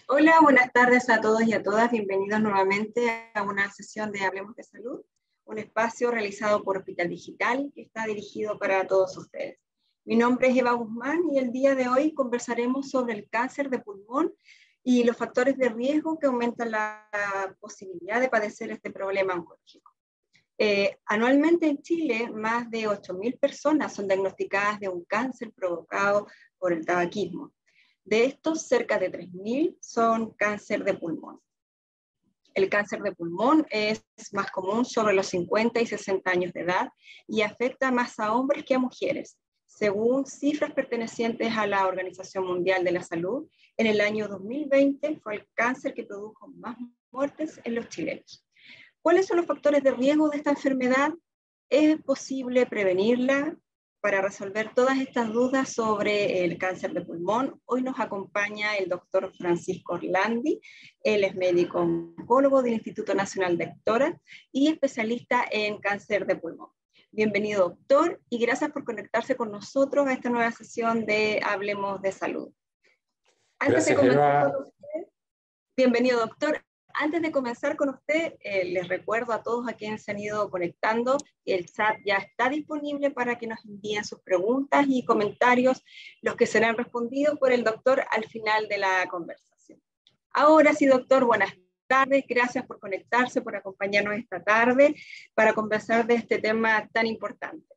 Hola, buenas tardes a todos y a todas. Bienvenidos nuevamente a una sesión de Hablemos de Salud, un espacio realizado por Hospital Digital que está dirigido para todos ustedes. Mi nombre es Eva Guzmán y el día de hoy conversaremos sobre el cáncer de pulmón y los factores de riesgo que aumentan la posibilidad de padecer este problema oncológico. Anualmente en Chile, más de 8.000 personas son diagnosticadas de un cáncer provocado por el tabaquismo. De estos, cerca de 3.000 son cáncer de pulmón. El cáncer de pulmón es más común sobre los 50 y 60 años de edad y afecta más a hombres que a mujeres. Según cifras pertenecientes a la Organización Mundial de la Salud, en el año 2020 fue el cáncer que produjo más muertes en los chilenos. ¿Cuáles son los factores de riesgo de esta enfermedad? ¿Es posible prevenirla? Para resolver todas estas dudas sobre el cáncer de pulmón, hoy nos acompaña el doctor Francisco Orlandi. Él es médico oncólogo del Instituto Nacional de Tórax y especialista en cáncer de pulmón. Bienvenido, doctor, y gracias por conectarse con nosotros a esta nueva sesión de Hablemos de Salud. Antes de Gracias, comenzar con Eva. usted, bienvenido, doctor. Antes de comenzar con usted, les recuerdo a todos a quienes se han ido conectando, el chat ya está disponible para que nos envíen sus preguntas y comentarios, los que serán respondidos por el doctor al final de la conversación. Ahora sí, doctor, buenas tardes, gracias por conectarse, por acompañarnos esta tarde para conversar de este tema tan importante.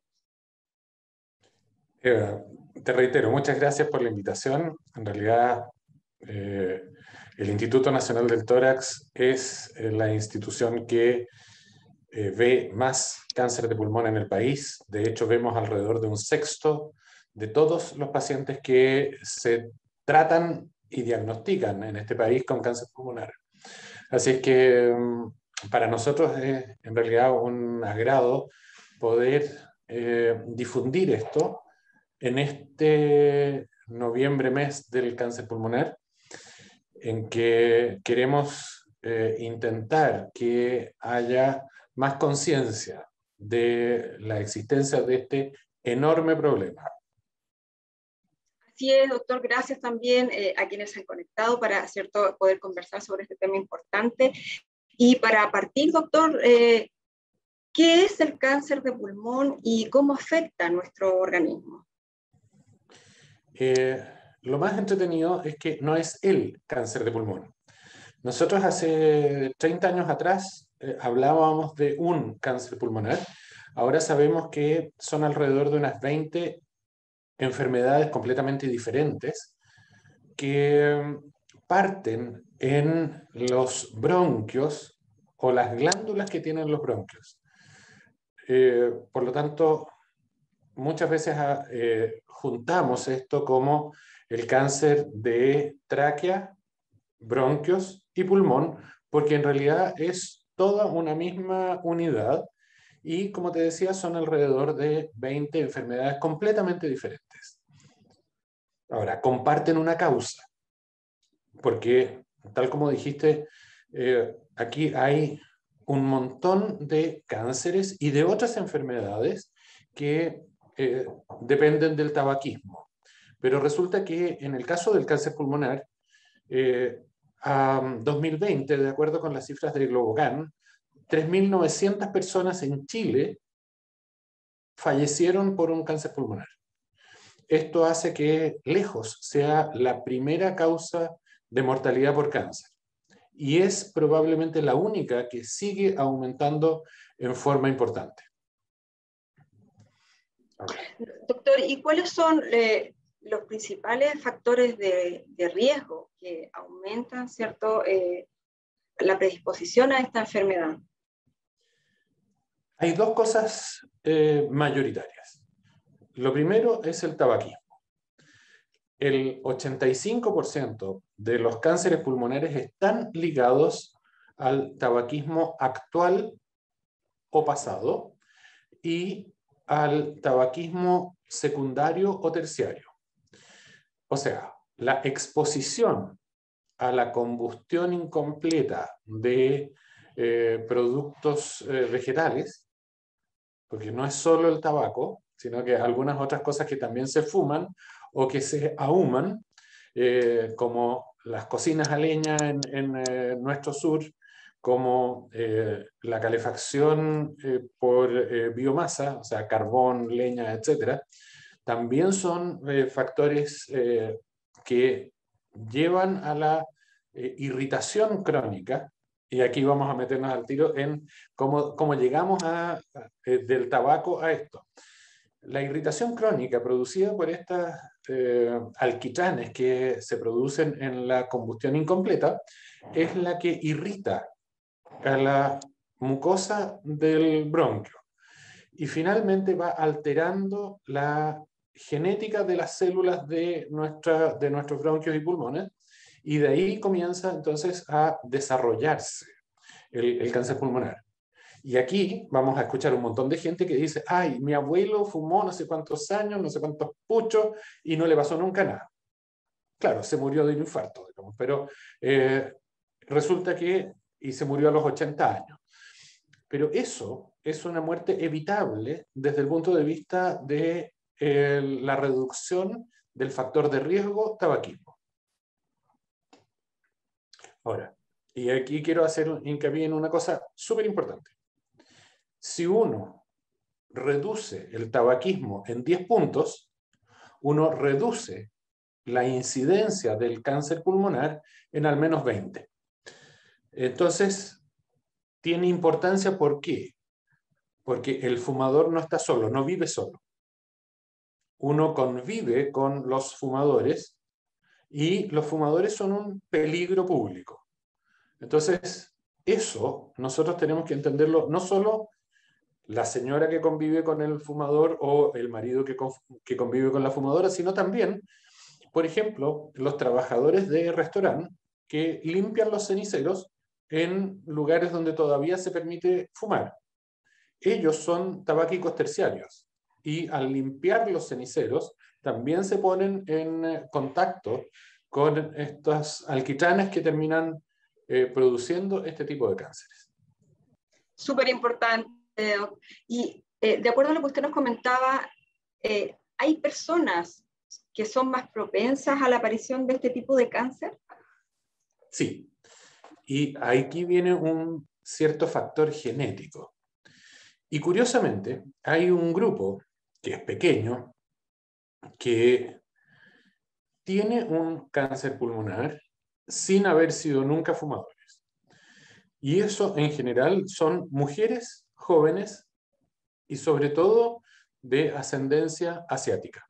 Eva, te reitero, muchas gracias por la invitación. En realidad, el Instituto Nacional del Tórax es la institución que ve más cáncer de pulmón en el país. De hecho, vemos alrededor de un sexto de todos los pacientes que se tratan y diagnostican en este país con cáncer pulmonar. Así es que para nosotros es en realidad un agrado poder difundir esto en este noviembre, mes del cáncer pulmonar, en que queremos intentar que haya más conciencia de la existencia de este enorme problema. Así es, doctor, gracias también a quienes se han conectado para, ¿cierto?, poder conversar sobre este tema importante. Y para partir, doctor, ¿qué es el cáncer de pulmón y cómo afecta a nuestro organismo? Lo más entretenido es que no es el cáncer de pulmón. Nosotros hace 30 años atrás hablábamos de un cáncer pulmonar. Ahora sabemos que son alrededor de unas 20 enfermedades completamente diferentes que parten en los bronquios o las glándulas que tienen los bronquios. Por lo tanto, muchas veces juntamos esto como el cáncer de tráquea, bronquios y pulmón, porque en realidad es toda una misma unidad y, como te decía, son alrededor de 20 enfermedades completamente diferentes. Ahora, comparten una causa, porque, tal como dijiste, aquí hay un montón de cánceres y de otras enfermedades que dependen del tabaquismo. Pero resulta que en el caso del cáncer pulmonar, a 2020, de acuerdo con las cifras de Globocan, 3.900 personas en Chile fallecieron por un cáncer pulmonar. Esto hace que lejos sea la primera causa de mortalidad por cáncer y es probablemente la única que sigue aumentando en forma importante. Doctor, ¿y cuáles son los principales factores de riesgo que aumentan, ¿cierto?, la predisposición a esta enfermedad? Hay dos cosas mayoritarias. Lo primero es el tabaquismo. El 85% de los cánceres pulmonares están ligados al tabaquismo actual o pasado y al tabaquismo secundario o terciario. O sea, la exposición a la combustión incompleta de productos vegetales, porque no es solo el tabaco, sino que algunas otras cosas que también se fuman o que se ahuman, como las cocinas a leña en nuestro sur, como la calefacción por biomasa, o sea, carbón, leña, etcétera, también son factores que llevan a la irritación crónica. Y aquí vamos a meternos al tiro en cómo llegamos del tabaco a esto. La irritación crónica producida por estas alquitranes que se producen en la combustión incompleta es la que irrita a la mucosa del bronquio y finalmente va alterando la genética de las células de nuestros bronquios y pulmones, y de ahí comienza entonces a desarrollarse el cáncer pulmonar. Y aquí vamos a escuchar un montón de gente que dice, ay, mi abuelo fumó no sé cuántos años, no sé cuántos puchos, y no le pasó nunca nada. Claro, se murió de un infarto, digamos, pero resulta que, y se murió a los 80 años. Pero eso es una muerte evitable desde el punto de vista de la reducción del factor de riesgo tabaquismo. Ahora, y aquí quiero hacer hincapié en una cosa súper importante. Si uno reduce el tabaquismo en 10 puntos, uno reduce la incidencia del cáncer pulmonar en al menos 20. Entonces, tiene importancia, ¿por qué? Porque el fumador no está solo, no vive solo. Uno convive con los fumadores y los fumadores son un peligro público. Entonces, eso nosotros tenemos que entenderlo no solo la señora que convive con el fumador o el marido que convive con la fumadora, sino también, por ejemplo, los trabajadores de restaurante que limpian los ceniceros en lugares donde todavía se permite fumar. Ellos son tabáquicos terciarios y al limpiar los ceniceros también se ponen en contacto con estas alquitranes que terminan produciendo este tipo de cánceres. Súper importante. Y de acuerdo a lo que usted nos comentaba, ¿hay personas que son más propensas a la aparición de este tipo de cáncer? Sí, y aquí viene un cierto factor genético. Y curiosamente, hay un grupo que es pequeño, que tiene un cáncer pulmonar sin haber sido nunca fumadores. Y eso en general son mujeres jóvenes y sobre todo de ascendencia asiática.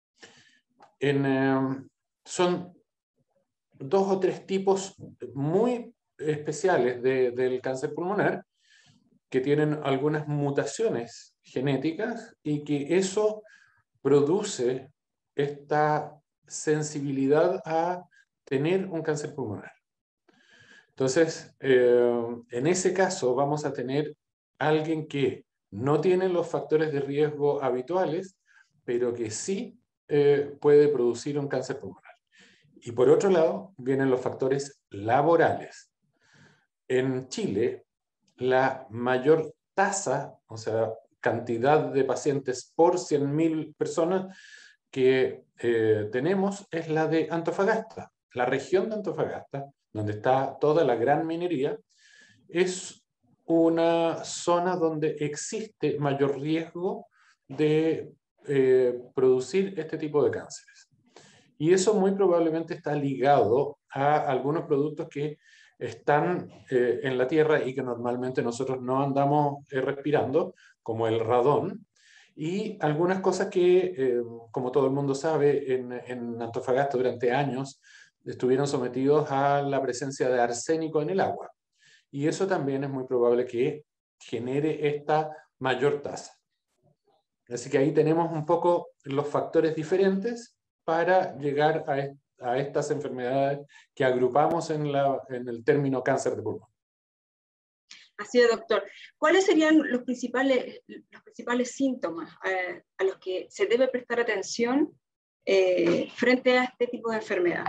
Son 2 o 3 tipos muy especiales del cáncer pulmonar que tienen algunas mutaciones genéticas y que eso produce esta sensibilidad a tener un cáncer pulmonar. Entonces, en ese caso vamos a tener alguien que no tiene los factores de riesgo habituales, pero que sí puede producir un cáncer pulmonar. Y por otro lado, vienen los factores laborales. En Chile, la mayor tasa, o sea, cantidad de pacientes por 100.000 personas que tenemos es la de Antofagasta. La región de Antofagasta, donde está toda la gran minería, es una zona donde existe mayor riesgo de producir este tipo de cánceres. Y eso muy probablemente está ligado a algunos productos que están en la tierra y que normalmente nosotros no andamos respirando, como el radón, y algunas cosas que, como todo el mundo sabe, en Antofagasta durante años estuvieron sometidos a la presencia de arsénico en el agua. Y eso también es muy probable que genere esta mayor tasa. Así que ahí tenemos un poco los factores diferentes para llegar a estas enfermedades que agrupamos en el término cáncer de pulmón. Así es, doctor. ¿Cuáles serían los principales síntomas a los que se debe prestar atención frente a este tipo de enfermedad?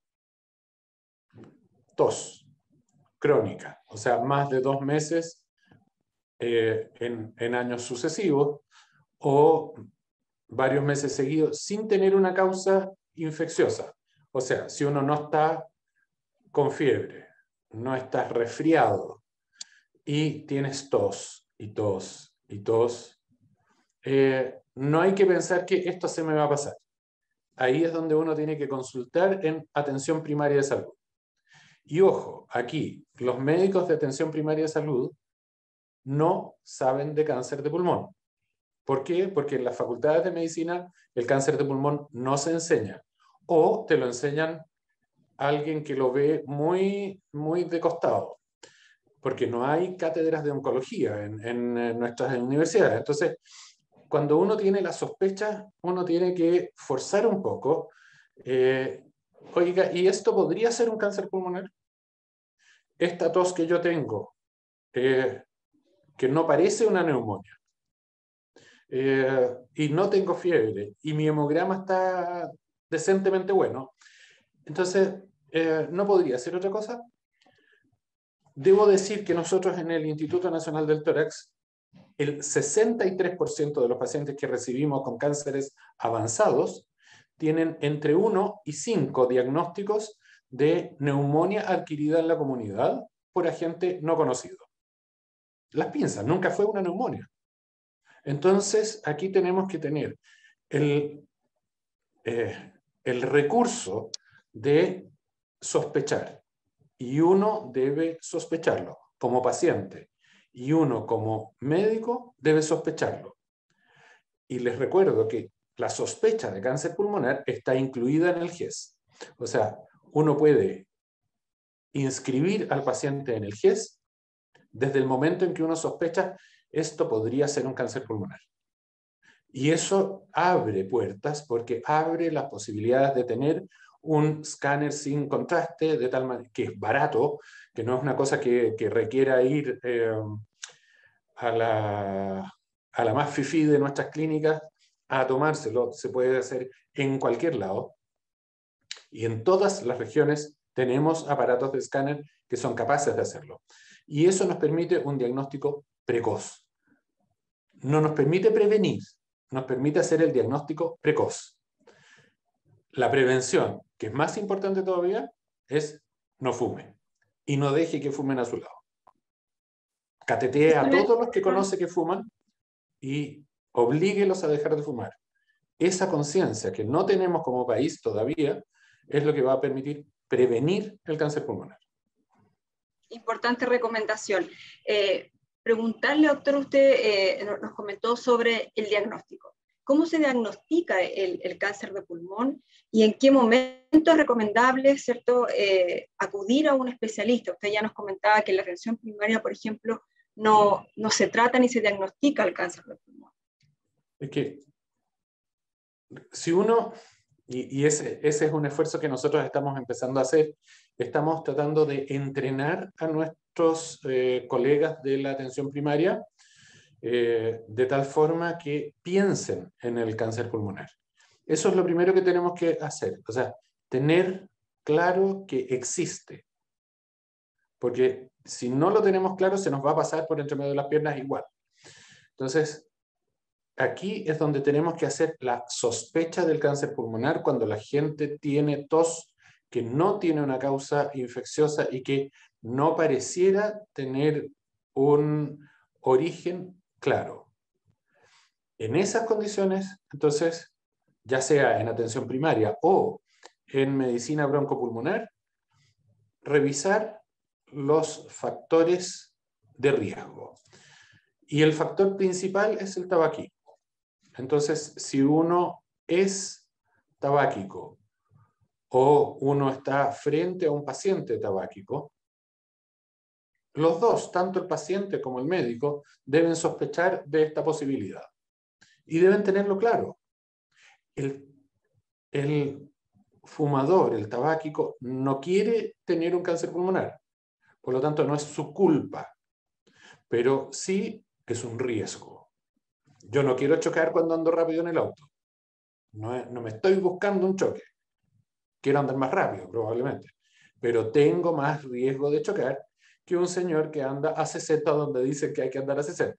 Tos crónica, o sea, más de 2 meses en años sucesivos o varios meses seguidos sin tener una causa infecciosa. O sea, si uno no está con fiebre, no estás resfriado y tienes tos y tos y tos, no hay que pensar que esto se me va a pasar. Ahí es donde uno tiene que consultar en atención primaria de salud. Y ojo, aquí los médicos de atención primaria de salud no saben de cáncer de pulmón. ¿Por qué? Porque en las facultades de medicina el cáncer de pulmón no se enseña. O te lo enseñan alguien que lo ve muy, muy de costado. Porque no hay cátedras de oncología en nuestras universidades. Entonces, cuando uno tiene la sospecha, uno tiene que forzar un poco. Oiga, ¿y esto podría ser un cáncer pulmonar? Esta tos que yo tengo, que no parece una neumonía, y no tengo fiebre, y mi hemograma está decentemente bueno, entonces, ¿no podría ser otra cosa? Debo decir que nosotros en el Instituto Nacional del Tórax, el 63% de los pacientes que recibimos con cánceres avanzados tienen entre 1 y 5 diagnósticos de neumonía adquirida en la comunidad por agente no conocido. Las pinzas, nunca fue una neumonía. Entonces, aquí tenemos que tener el, el recurso de sospechar. Y uno debe sospecharlo como paciente. Y uno como médico debe sospecharlo. Y les recuerdo que la sospecha de cáncer pulmonar está incluida en el GES. O sea, uno puede inscribir al paciente en el GES desde el momento en que uno sospecha esto podría ser un cáncer pulmonar. Y eso abre puertas porque abre las posibilidades de tener un escáner sin contraste, de tal manera que es barato, que no es una cosa que requiera ir a la más fifí de nuestras clínicas a tomárselo. Se puede hacer en cualquier lado. Y en todas las regiones tenemos aparatos de escáner que son capaces de hacerlo. Y eso nos permite un diagnóstico precoz. No nos permite prevenir, nos permite hacer el diagnóstico precoz. La prevención, que es más importante todavía, es no fume y no deje que fumen a su lado. Catetee a todos los que conoce que fuman y oblíguelos a dejar de fumar. Esa conciencia que no tenemos como país todavía es lo que va a permitir prevenir el cáncer pulmonar. Importante recomendación. Preguntarle, doctor, usted nos comentó sobre el diagnóstico. ¿Cómo se diagnostica el cáncer de pulmón y en qué momento es recomendable, ¿cierto?, acudir a un especialista? Usted ya nos comentaba que en la atención primaria, por ejemplo, no se trata ni se diagnostica el cáncer de pulmón. Es que si uno, y ese es un esfuerzo que nosotros estamos empezando a hacer, estamos tratando de entrenar a nuestros colegas de la atención primaria de tal forma que piensen en el cáncer pulmonar. Eso es lo primero que tenemos que hacer, o sea, tener claro que existe. Porque si no lo tenemos claro, se nos va a pasar por entre medio de las piernas igual. Entonces, aquí es donde tenemos que hacer la sospecha del cáncer pulmonar cuando la gente tiene tos que no tiene una causa infecciosa y que no pareciera tener un origen claro. En esas condiciones, entonces, ya sea en atención primaria o en medicina broncopulmonar, revisar los factores de riesgo. Y el factor principal es el tabaquismo. Entonces, si uno es tabáquico o uno está frente a un paciente tabáquico, los dos, tanto el paciente como el médico, deben sospechar de esta posibilidad. Y deben tenerlo claro. El fumador, el tabáquico, no quiere tener un cáncer pulmonar. Por lo tanto, no es su culpa. Pero sí es un riesgo. Yo no quiero chocar cuando ando rápido en el auto. No me estoy buscando un choque. Quiero andar más rápido, probablemente. Pero tengo más riesgo de chocar que un señor que anda a 60 donde dicen que hay que andar a 60.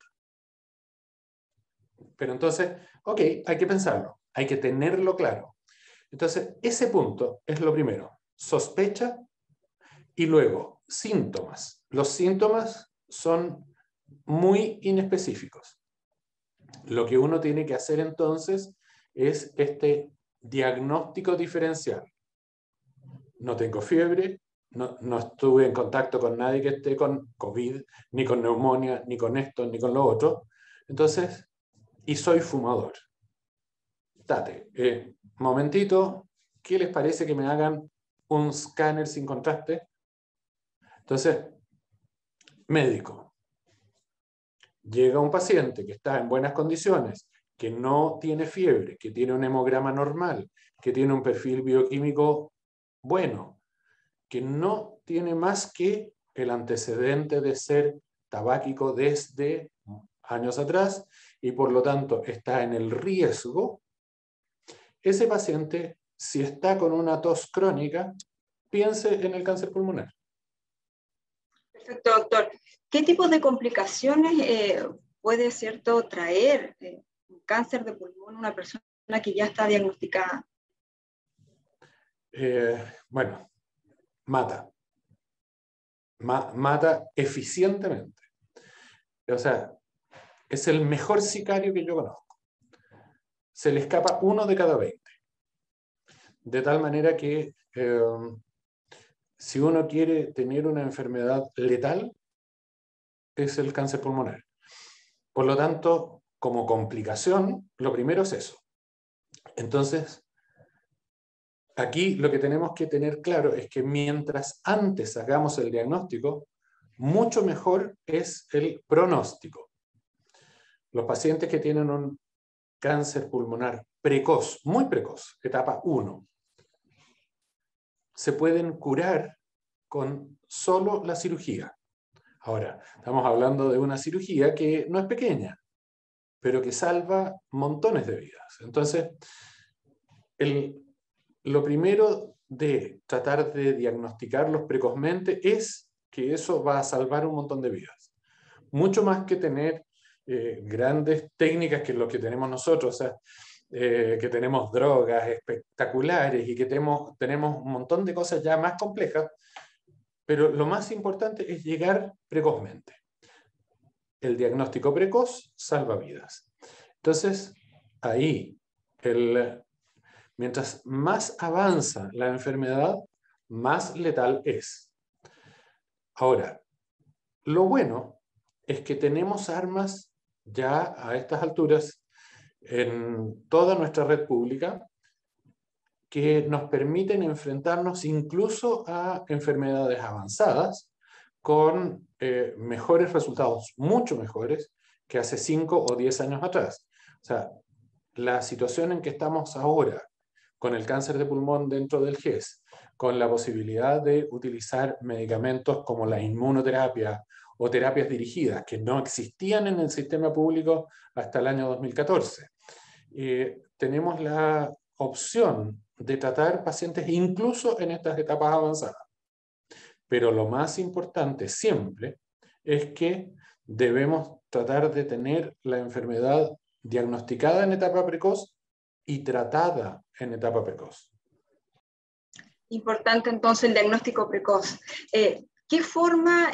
Pero entonces, ok, hay que pensarlo. Hay que tenerlo claro. Entonces, ese punto es lo primero. Sospecha Y luego, síntomas. Los síntomas son muy inespecíficos. Lo que uno tiene que hacer entonces es este diagnóstico diferencial. No tengo fiebre, no estuve en contacto con nadie que esté con COVID, ni con neumonía, ni con esto, ni con lo otro. Entonces, y soy fumador. Date, momentito, ¿qué les parece que me hagan un escáner sin contraste? Entonces, médico. Llega un paciente que está en buenas condiciones, que no tiene fiebre, que tiene un hemograma normal, que tiene un perfil bioquímico bueno, que no tiene más que el antecedente de ser tabáquico desde años atrás y por lo tanto está en el riesgo, ese paciente, si está con una tos crónica, piense en el cáncer pulmonar. Perfecto, doctor. ¿Qué tipo de complicaciones puede, cierto, traer un cáncer de pulmón a una persona que ya está diagnosticada? Bueno, mata. Mata eficientemente. O sea, es el mejor sicario que yo conozco. Se le escapa 1 de cada 20. De tal manera que si uno quiere tener una enfermedad letal, es el cáncer pulmonar. Por lo tanto, como complicación, lo primero es eso. Entonces, aquí lo que tenemos que tener claro es que mientras antes hagamos el diagnóstico, mucho mejor es el pronóstico. Los pacientes que tienen un cáncer pulmonar precoz, muy precoz, etapa 1, se pueden curar con solo la cirugía. Ahora, estamos hablando de una cirugía que no es pequeña, pero que salva montones de vidas. Entonces, lo primero de tratar de diagnosticarlos precozmente es que eso va a salvar un montón de vidas. Mucho más que tener grandes técnicas que lo que tenemos nosotros, o sea, que tenemos drogas espectaculares y que tenemos un montón de cosas ya más complejas, pero lo más importante es llegar precozmente. El diagnóstico precoz salva vidas. Entonces, ahí, mientras más avanza la enfermedad, más letal es. Ahora, lo bueno es que tenemos armas ya a estas alturas en toda nuestra red pública que nos permiten enfrentarnos incluso a enfermedades avanzadas con mejores resultados, mucho mejores que hace 5 o 10 años atrás. O sea, la situación en que estamos ahora con el cáncer de pulmón dentro del GES, con la posibilidad de utilizar medicamentos como la inmunoterapia o terapias dirigidas que no existían en el sistema público hasta el año 2014. Tenemos la opción de tratar pacientes incluso en estas etapas avanzadas. Pero lo más importante siempre es que debemos tratar de tener la enfermedad diagnosticada en etapa precoz y tratada en etapa precoz. Importante entonces el diagnóstico precoz. ¿Qué forma,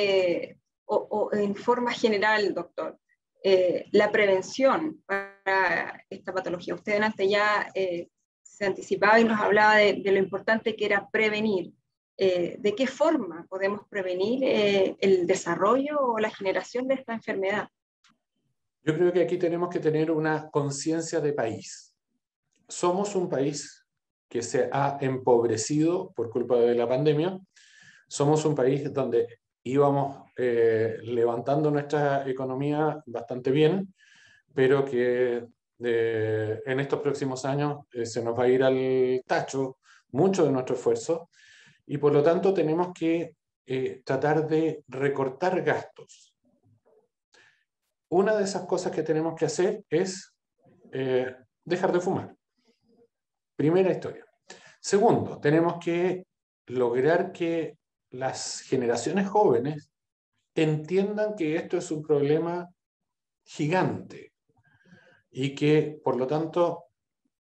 o en forma general, doctor, la prevención para esta patología? Usted antes ya se anticipaba y nos hablaba de lo importante que era prevenir. ¿De qué forma podemos prevenir el desarrollo o la generación de esta enfermedad? Yo creo que aquí tenemos que tener una conciencia de país. Somos un país que se ha empobrecido por culpa de la pandemia. Somos un país donde íbamos levantando nuestra economía bastante bien, pero que en estos próximos años se nos va a ir al tacho mucho de nuestro esfuerzo y por lo tanto tenemos que tratar de recortar gastos. Una de esas cosas que tenemos que hacer es dejar de fumar. Primera historia. Segundo, tenemos que lograr que las generaciones jóvenes entiendan que esto es un problema gigante y que, por lo tanto,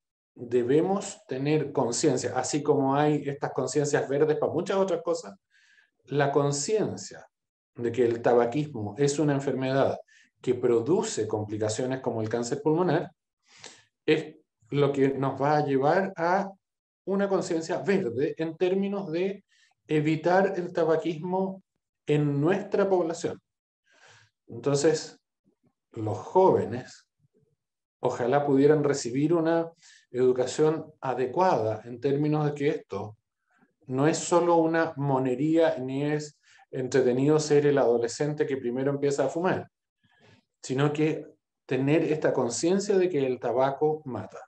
debemos tener conciencia, así como hay estas conciencias verdes para muchas otras cosas, la conciencia de que el tabaquismo es una enfermedad que produce complicaciones como el cáncer pulmonar, es lo que nos va a llevar a una conciencia verde en términos de evitar el tabaquismo en nuestra población. Entonces, los jóvenes ojalá pudieran recibir una educación adecuada en términos de que esto no es solo una monería ni es entretenido ser el adolescente que primero empieza a fumar, sino que tener esta conciencia de que el tabaco mata.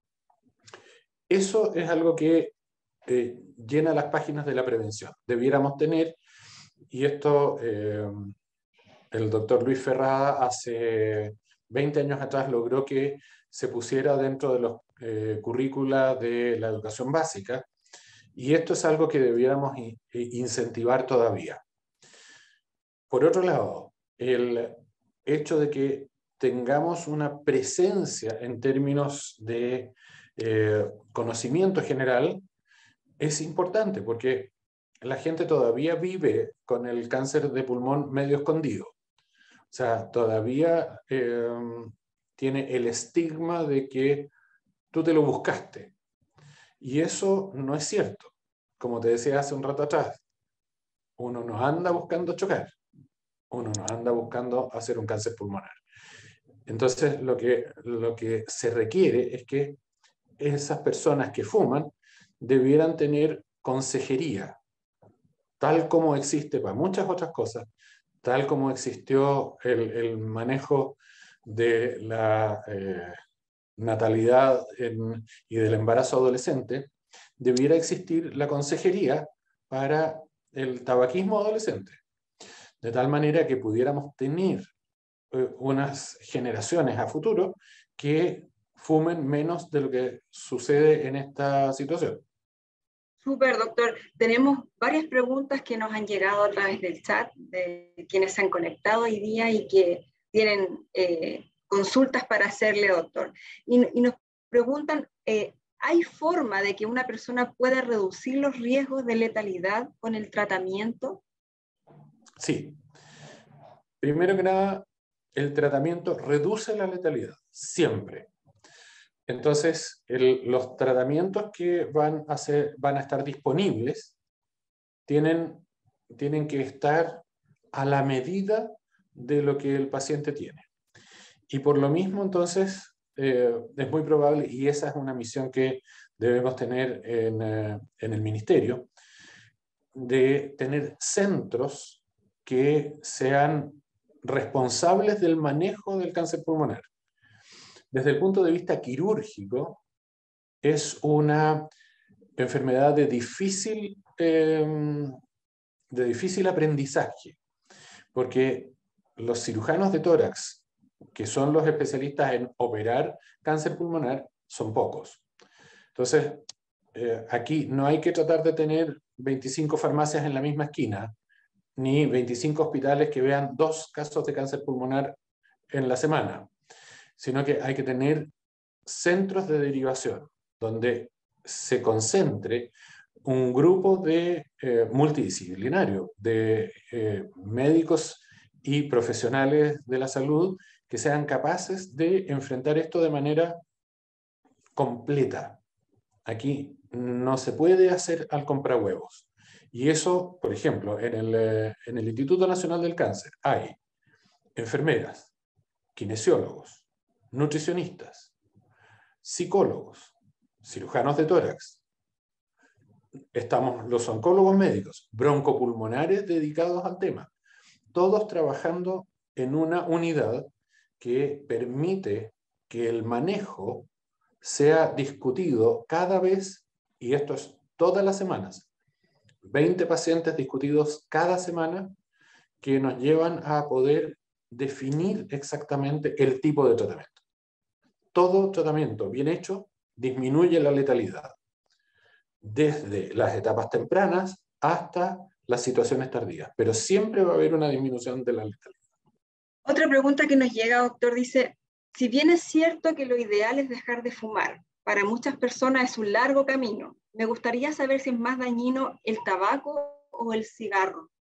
Eso es algo que llena las páginas de la prevención. Debiéramos tener, y esto el doctor Luis Ferrada hace 20 años atrás logró que se pusiera dentro de los currícula de la educación básica, y esto es algo que debiéramos incentivar todavía. Por otro lado, el hecho de que tengamos una presencia en términos de conocimiento general es importante, porque la gente todavía vive con el cáncer de pulmón medio escondido. O sea, todavía tiene el estigma de que tú te lo buscaste. Y eso no es cierto. Como te decía hace un rato atrás, uno no anda buscando chocar, uno no anda buscando hacer un cáncer pulmonar. Entonces, lo que se requiere es que esas personas que fuman debieran tener consejería, tal como existe para muchas otras cosas, tal como existió el manejo de la natalidad y del embarazo adolescente, debiera existir la consejería para el tabaquismo adolescente, de tal manera que pudiéramos tener unas generaciones a futuro que fumen menos de lo que sucede en esta situación. Súper, doctor. Tenemos varias preguntas que nos han llegado a través del chat de quienes se han conectado hoy día y que tienen consultas para hacerle, doctor. Y nos preguntan, ¿hay forma de que una persona pueda reducir los riesgos de letalidad con el tratamiento? Sí. Primero que nada, el tratamiento reduce la letalidad, siempre. Entonces, los tratamientos que van a estar disponibles tienen que estar a la medida de lo que el paciente tiene. Y por lo mismo, entonces, es muy probable, y esa es una misión que debemos tener en el ministerio, de tener centros que sean responsables del manejo del cáncer pulmonar. Desde el punto de vista quirúrgico, es una enfermedad de difícil aprendizaje, porque los cirujanos de tórax, que son los especialistas en operar cáncer pulmonar, son pocos. Entonces, aquí no hay que tratar de tener 25 farmacias en la misma esquina, ni 25 hospitales que vean 2 casos de cáncer pulmonar en la semana, sino que hay que tener centros de derivación donde se concentre un grupo de multidisciplinario, de médicos y profesionales de la salud que sean capaces de enfrentar esto de manera completa. Aquí no se puede hacer al comprahuevos. Y eso, por ejemplo, en el Instituto Nacional del Cáncer hay enfermeras, kinesiólogos, nutricionistas, psicólogos, cirujanos de tórax. Estamos los oncólogos médicos, broncopulmonares dedicados al tema, todos trabajando en una unidad que permite que el manejo sea discutido cada vez, y esto es todas las semanas, 20 pacientes discutidos cada semana que nos llevan a poder definir exactamente el tipo de tratamiento. Todo tratamiento bien hecho disminuye la letalidad, desde las etapas tempranas hasta las situaciones tardías, pero siempre va a haber una disminución de la letalidad. Otra pregunta que nos llega, doctor, dice, si bien es cierto que lo ideal es dejar de fumar, para muchas personas es un largo camino. Me gustaría saber si es más dañino el tabaco o el cigarro.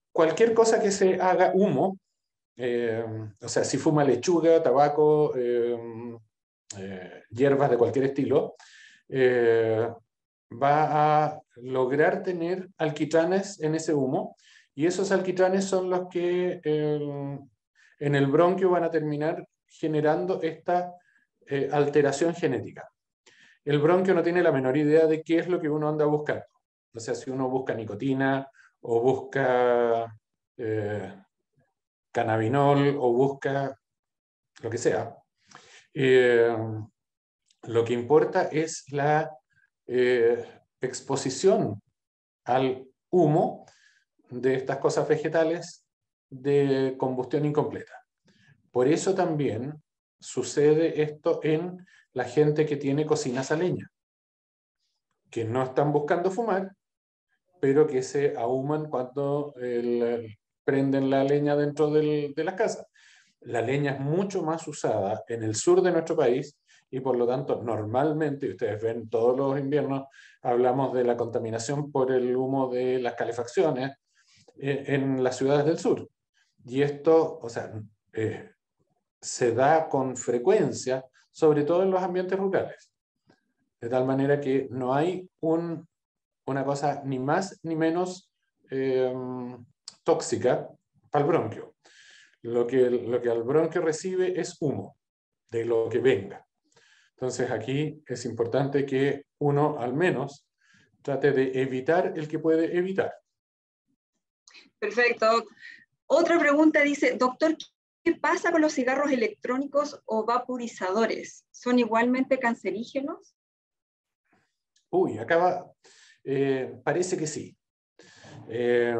cualquier cosa que se haga humo, o sea, si fuma lechuga, tabaco, hierbas de cualquier estilo, eh, va a lograr tener alquitranes en ese humo, y esos alquitranes son los que en el bronquio van a terminar generando esta alteración genética. El bronquio no tiene la menor idea de qué es lo que uno anda buscando. O sea, si uno busca nicotina o busca eh, cannabinol o busca lo que sea, eh, lo que importa es la exposición al humo de estas cosas vegetales de combustión incompleta. Por eso también sucede esto en la gente que tiene cocinas a leña, que no están buscando fumar, pero que se ahuman cuando prenden la leña dentro de las casas. La leña es mucho más usada en el sur de nuestro país y por lo tanto normalmente, ustedes ven todos los inviernos, hablamos de la contaminación por el humo de las calefacciones en las ciudades del sur. Y esto, o sea, se da con frecuencia, sobre todo en los ambientes rurales. De tal manera que no hay una cosa ni más ni menos eh, tóxica para el bronquio. Lo que el bronquio recibe es humo, de lo que venga. Entonces aquí es importante que uno al menos trate de evitar el que puede evitar. Perfecto. Otra pregunta dice, doctor, ¿qué pasa con los cigarros electrónicos o vaporizadores? ¿Son igualmente cancerígenos? Uy, acaba, parece que sí. Eh,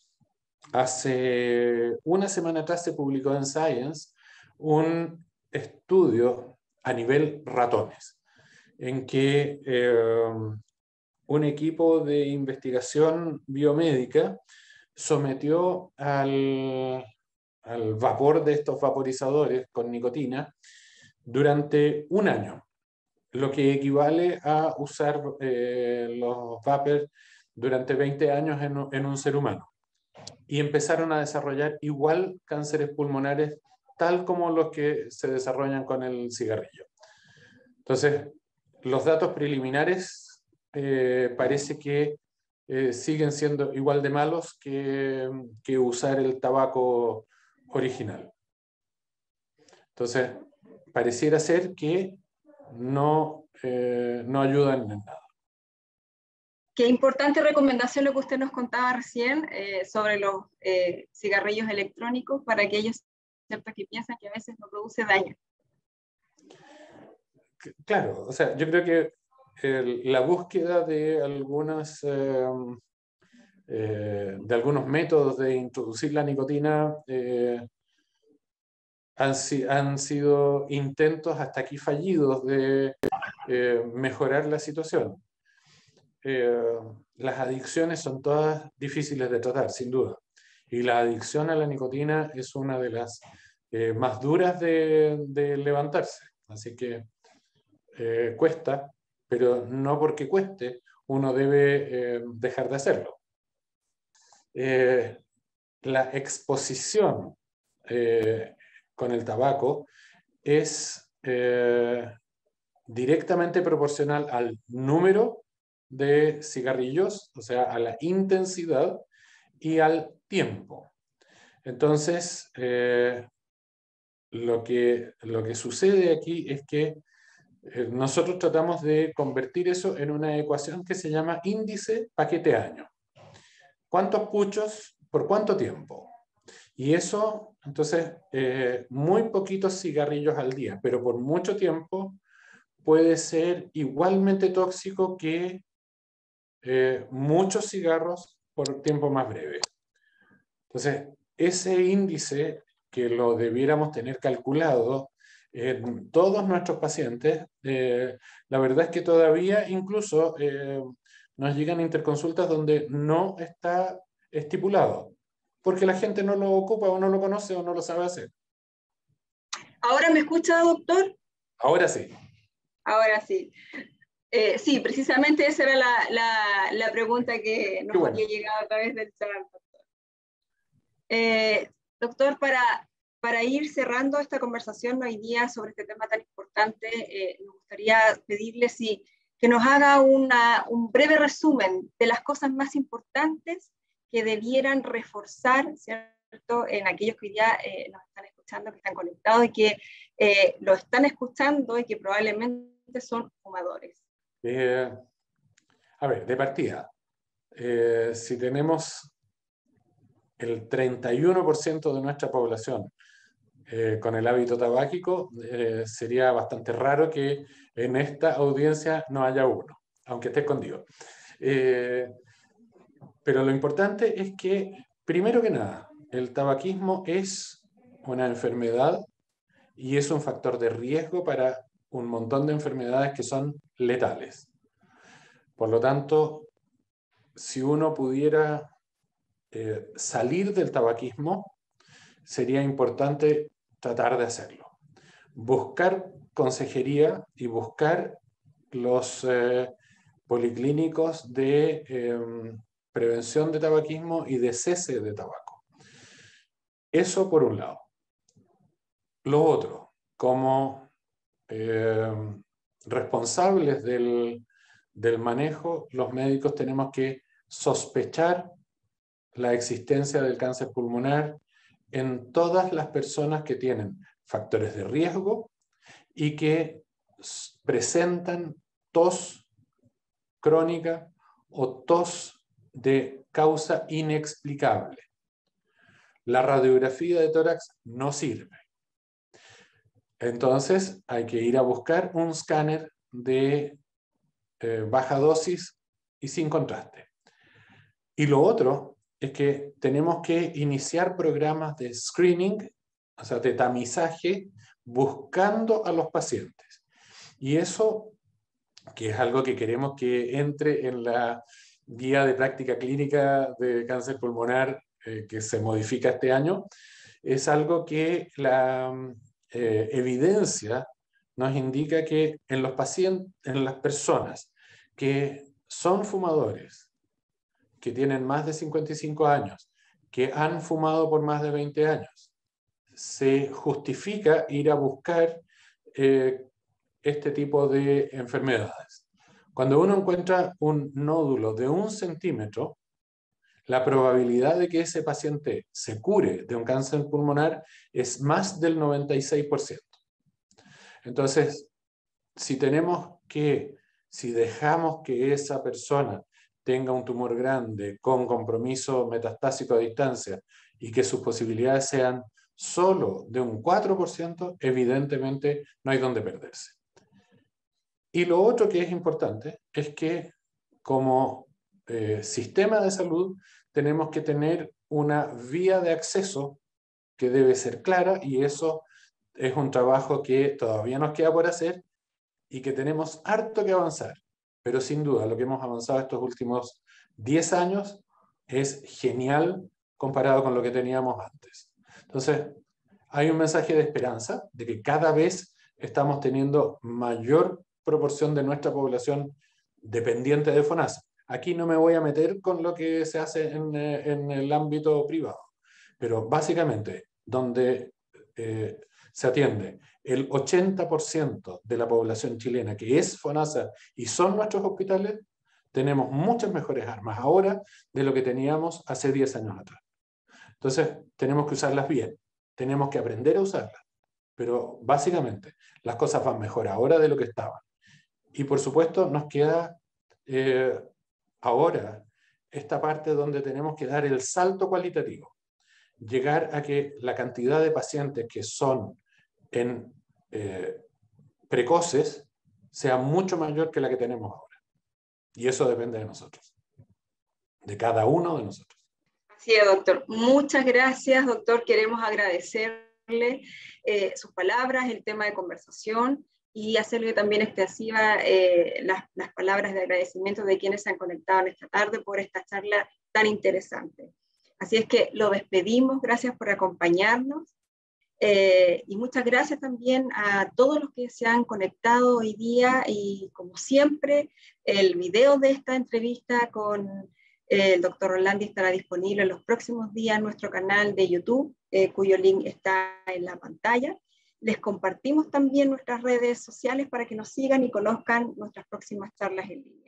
Hace una semana atrás se publicó en Science un estudio a nivel ratones, en que un equipo de investigación biomédica sometió al vapor de estos vaporizadores con nicotina durante un año, lo que equivale a usar los vapers durante 20 años en un ser humano. Y empezaron a desarrollar igual cánceres pulmonares tal como los que se desarrollan con el cigarrillo. Entonces, los datos preliminares parece que siguen siendo igual de malos que usar el tabaco original. Entonces, pareciera ser que no ayudan en nada. Qué importante recomendación lo que usted nos contaba recién sobre los cigarrillos electrónicos para aquellos que piensan que a veces no produce daño. Claro, o sea, yo creo que la búsqueda de algunos métodos de introducir la nicotina han sido intentos hasta aquí fallidos de mejorar la situación. Eh, las adicciones son todas difíciles de tratar, sin duda. Y la adicción a la nicotina es una de las más duras de levantarse. Así que cuesta, pero no porque cueste, uno debe dejar de hacerlo. La exposición con el tabaco es directamente proporcional al número de cigarrillos, o sea, a la intensidad y al tiempo. Entonces, lo que sucede aquí es que nosotros tratamos de convertir eso en una ecuación que se llama índice paquete año. ¿Cuántos puchos por cuánto tiempo? Y eso, entonces, muy poquitos cigarrillos al día, pero por mucho tiempo puede ser igualmente tóxico que muchos cigarros por tiempo más breve. Entonces, ese índice que lo debiéramos tener calculado en todos nuestros pacientes, la verdad es que todavía incluso nos llegan interconsultas donde no está estipulado, porque la gente no lo ocupa o no lo conoce o no lo sabe hacer. ¿Ahora me escucha, doctor? Ahora sí. Ahora sí. Sí, precisamente esa era la pregunta que nos Qué bueno. había llegado a través del chat. Doctor, para ir cerrando esta conversación hoy día sobre este tema tan importante, me gustaría pedirle que nos haga un breve resumen de las cosas más importantes que debieran reforzar, ¿cierto?, en aquellos que hoy día nos están escuchando, que están conectados y que lo están escuchando y que probablemente son fumadores. A ver, de partida, si tenemos el 31% de nuestra población con el hábito tabáquico, sería bastante raro que en esta audiencia no haya uno, aunque esté escondido. Pero lo importante es que, primero que nada, el tabaquismo es una enfermedad y es un factor de riesgo para un montón de enfermedades que son letales. Por lo tanto, si uno pudiera salir del tabaquismo, sería importante tratar de hacerlo. Buscar consejería y buscar los policlínicos de prevención de tabaquismo y de cese de tabaco. Eso por un lado. Lo otro, como responsables del manejo, los médicos tenemos que sospechar la existencia del cáncer pulmonar en todas las personas que tienen factores de riesgo y que presentan tos crónica o tos de causa inexplicable. La radiografía de tórax no sirve. Entonces hay que ir a buscar un escáner de baja dosis y sin contraste. Y lo otro es que tenemos que iniciar programas de screening, o sea, de tamizaje, buscando a los pacientes. Y eso, que es algo que queremos que entre en la guía de práctica clínica de cáncer pulmonar que se modifica este año, es algo que la evidencia nos indica que en los pacientes, en las personas que son fumadores, que tienen más de 55 años, que han fumado por más de 20 años, se justifica ir a buscar este tipo de enfermedades. Cuando uno encuentra un nódulo de 1 centímetro, la probabilidad de que ese paciente se cure de un cáncer pulmonar es más del 96%. Entonces, si dejamos que esa persona tenga un tumor grande con compromiso metastásico a distancia y que sus posibilidades sean solo de un 4%, evidentemente no hay dónde perderse. Y lo otro que es importante es que como sistema de salud tenemos que tener una vía de acceso que debe ser clara, y eso es un trabajo que todavía nos queda por hacer y que tenemos harto que avanzar. Pero sin duda lo que hemos avanzado estos últimos 10 años es genial comparado con lo que teníamos antes. Entonces, hay un mensaje de esperanza de que cada vez estamos teniendo mayor proporción de nuestra población dependiente de FONASA. Aquí no me voy a meter con lo que se hace en el ámbito privado, pero básicamente donde se atiende el 80% de la población chilena que es FONASA y son nuestros hospitales, tenemos muchas mejores armas ahora de lo que teníamos hace 10 años atrás. Entonces, tenemos que usarlas bien, tenemos que aprender a usarlas, pero básicamente las cosas van mejor ahora de lo que estaban. Y por supuesto nos queda ahora esta parte donde tenemos que dar el salto cualitativo, llegar a que la cantidad de pacientes que son precoces sea mucho mayor que la que tenemos ahora. Y eso depende de nosotros, de cada uno de nosotros. Así es, doctor. Muchas gracias, doctor. Queremos agradecerle sus palabras, el tema de conversación, y hacerle también extensiva las palabras de agradecimiento de quienes se han conectado en esta tarde por esta charla tan interesante. Así es que lo despedimos. Gracias por acompañarnos. Y muchas gracias también a todos los que se han conectado hoy día, y como siempre el video de esta entrevista con El doctor Orlandi estará disponible en los próximos días en nuestro canal de YouTube, cuyo link está en la pantalla. Les compartimos también nuestras redes sociales para que nos sigan y conozcan nuestras próximas charlas en línea.